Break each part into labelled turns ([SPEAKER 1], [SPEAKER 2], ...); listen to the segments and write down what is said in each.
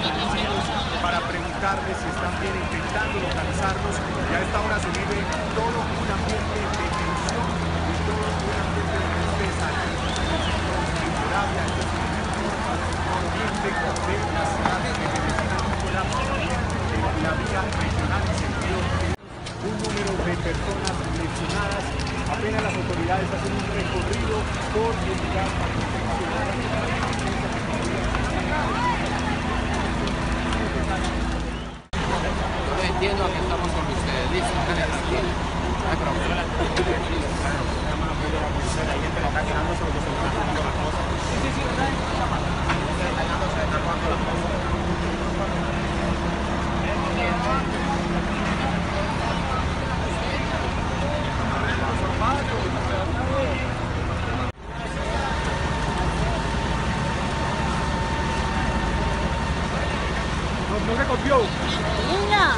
[SPEAKER 1] fallecidos para preguntarles si están bien, intentando localizarlos. Y a esta hora se vive todo un ambiente de tensión y todo un ambiente de tristeza en oriente de la ciudad de Medellín, un colapso en la vía regional en sentido un número de personas lesionadas. Apenas las autoridades hacen un recorrido por el lugar para inspeccionar
[SPEAKER 2] Yo entiendo que estamos con ustedes. Listo, tranquilo. No hay problema.
[SPEAKER 1] No se copió.
[SPEAKER 3] Niña.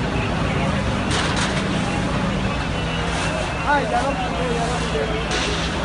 [SPEAKER 1] Ay, ya lo puse.